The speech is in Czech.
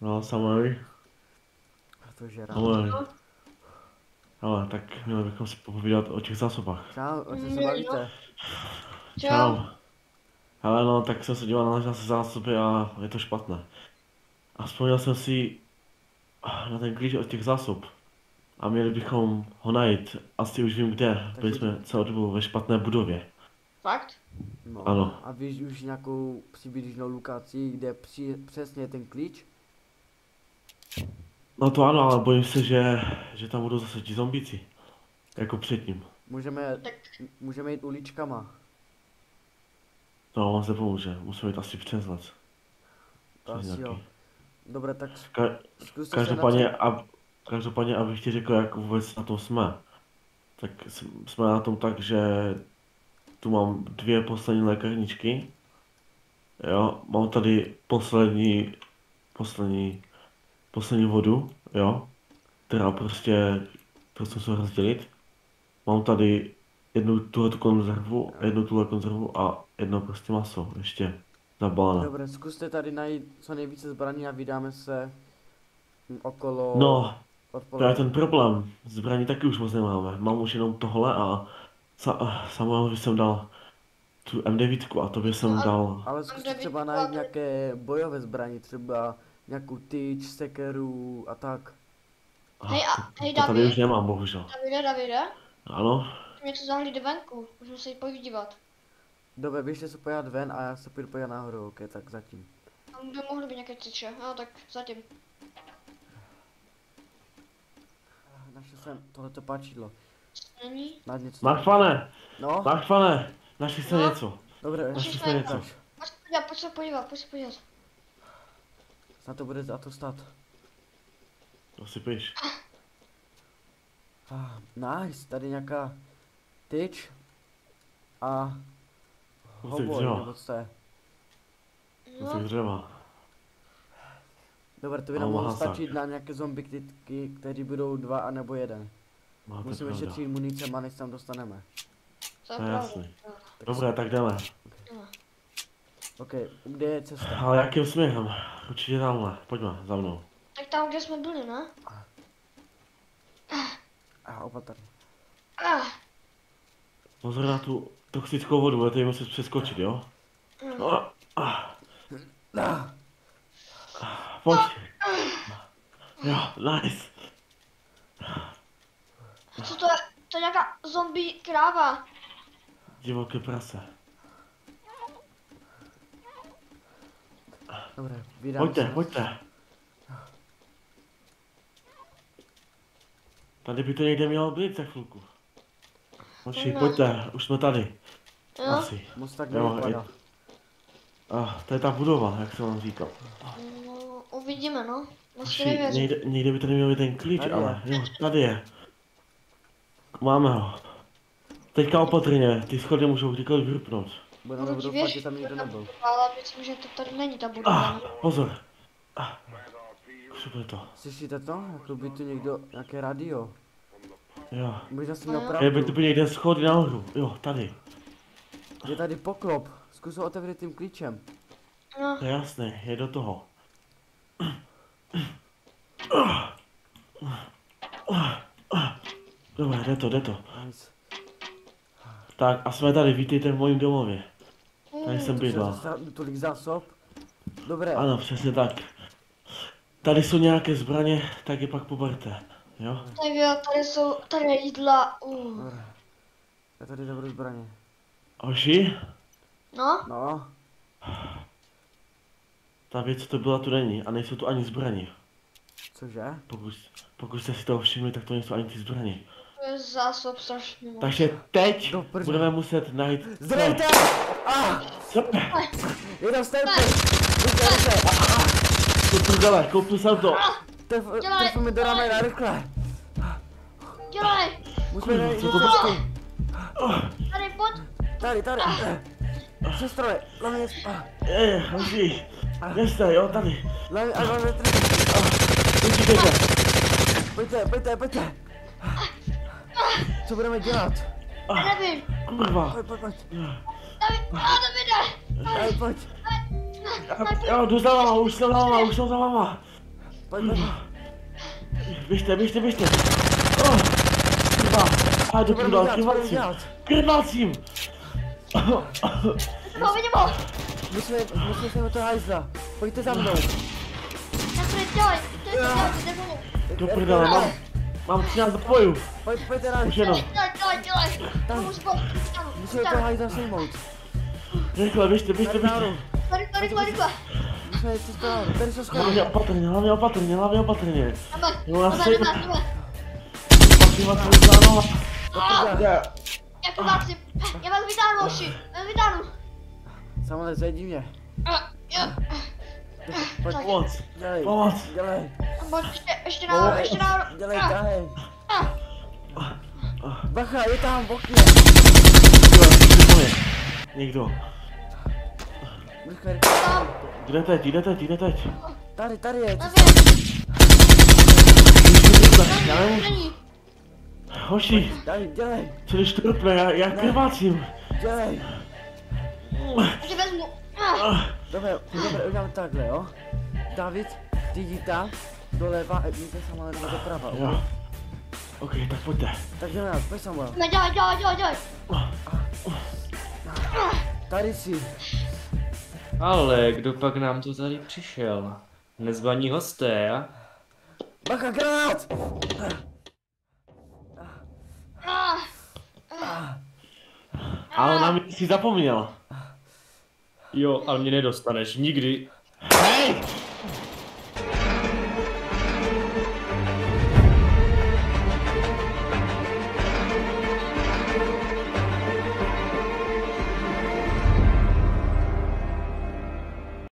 No, Samueli. To žerá. Samueli. Ale tak měli bychom si popovídat o těch zásobách. Čau, o čem se bavíte? Čau. Ale no, tak jsem se díval na naše zásoby a je to špatné. A vzpomněl jsem si na ten klíč od těch zásob. A měli bychom ho najít. Asi už vím kde. Byli jsme celou dobu ve špatné budově. Fakt? No, Ano. a víš už nějakou přibližnou lokaci, kde přesně je ten klíč? No to ano, ale bojím se, že tam budou zase ti zombíci. Jako předtím. Můžeme jít uličkama. To vám se pomůže. Musíme jít asi přes noc. To asi jo. Dobré, tak zkuste Každopádně, abych ti řekl, jak vůbec na tom jsme. Tak jsme na tom tak, že tu mám 2 poslední lékárničky. Jo, mám tady poslední vodu, jo, která prostě musím rozdělit. Mám tady jednu tuhletu konzervu, jednu tuhle konzervu a jedno prostě maso, ještě zabalené. Dobré, zkuste tady najít co nejvíce zbraní a vydáme se okolo. No, to je odpoledne. ten problém. Zbraní taky už moc nemáme. Mám už jenom tohle a Samuelovi jsem dal tu M9 a tobě jsem dal... Ale zkuste třeba najít nějaké bojové zbraně, třeba nějakou tyč, sekeru a tak. Hej, To tady David. už nemám, bohužel. Davide, Ano? něco zahlídli venku, můžeme se jít podívat. Dobré, běžte se pojat ven a já se půjdu pojat nahoru, ok, tak zatím. Tam by mohly být nějaké tyče, no tak zatím. Našel jsem tohleto páčidlo. Není? Na něco. Nachvane! No, Nachvane! Našli jste No. něco. dobré, Našli jste něco. Pojď se podívat. snad to bude za to stát. To si píš. Nice, tady nějaká tyč a Kusek hoboj, dřeva. nebo co je. Kusek No, dřeva. Dobré, to by A nám mohlo mahasák. stačit na nějaké zombie kytky, které budou 2 a nebo 1. Máte Musíme pravda. šetřit munice, než tam dostaneme. to je To je pravda. jasný. Dobré, tak jdeme. Ok, kde je cesta? Ale jakým směrem? Určitě tamhle. Pojďme, za mnou. Tak tam, kde jsme byli, ne? Opatrně. Pozor na tu toxickou vodu, budete ji muset přeskočit, jo? Pojď. Jo, nice. Co to je? To je nějaká zombie kráva. Divoké prase. Dobré, vydáme Pojďte, se. pojďte. Tady by to někde mělo být za chvilku. Hoši, pojďte, už jsme tady. Jo? Asi. Moc tak Jo, nevypadá. To je ta budova, jak jsem vám říkal. No, uvidíme, no. Hoši, Musíme věřit. někde by tady měl být ten klíč, Tady ale jo, tady je. Máme ho. Teďka opatrně, ty schody můžou kdykoliv vypnout. Budeme Budu ti doufat, věřit, že tam nikdo nebyl. ale myslím, že to tady není ta budova. Pozor. Šuple to. Slyšíte to? Jako by tu někdo, nějaké radio. Jo. Možná si měl Jo. Je by pravdu. tu byl někde schody nahoru. Jo, tady. Je tady poklop. Zkus ho otevřít tím klíčem. No, To je jasné, je do toho. Dobré, jde to. Nice. Tak a jsme tady, vítejte v mojím domově. Tady jsem Cože, bydlel. tolik zásob? Dobré. Ano, přesně tak. Tady jsou nějaké zbraně, tak je pak poberte. Jo? tak jo, tady je jídla. Dobré. Je tady dobré zbraně. Hoši, No, No, ta věc, co to byla, tu není. A nejsou tu ani zbraně. cože? Pokud jste si toho všimli, tak to nejsou ani ty zbraně. to je zásob strašně moc. Takže teď Do prdele. budeme muset najít... Zdrojte! Co? Je tam sniper! Zdrojte! Co prdele, koupil jsem to. Trefíme do ramena, rychle! Dělej! Musíme najít co to cestu. Tady, pojď! Tady! Přestroje! Hlavně... Hoši, kde jste, jo, tady. Hlavně... Utíkejte. Pojďte! Co budeme dělat? Nevím! Kurva. Pojď. Davide! Daj, pojď. Jo, jdu za váma, už jsem za váma. Pojď, pojď. Běžte. Oh, kurva. A do kurva, krvácím. Vidím ho. Musíme se o to hajzla. Pojďte za mnou. Dělej. Do prdele, mám 13 bojů. Pojďte na Už jenom. Dělej. Musíme to hajzla sejmout. Rychle, běžte. Rychle. Musíme jít to nahoru. Tady jsou schody. Hlavně opatrně. Jo, nás Jdeme. Patří vás vytáhnout. Já vás vytáhnu, oši. Samuele, zajdi mě. Pojď, Pomoc. dělej. Ještě nahoru. Dělej, tahej. Bacha, je tam v okně. Někdo. Rychle. Jde teď. Tady je. Já nemůžu. Hoši, Dělej. co když to rupne, já krvácím. Dělej. Ještě vezmu. Dobré, udělám takhle, jo. David, ty jdi tam, doleva a jděte Samuele doprava, ok? Jo. Ok, tak pojďte. Tak jdeme nás, pojď Samuel. Dělej. Tady jsi. Ale kdo pak nám to tady přišel? Nezvaní hosté, a? Bacha, granát! Ale na mě jsi zapomněl. Jo, ale mě nedostaneš nikdy. Hej!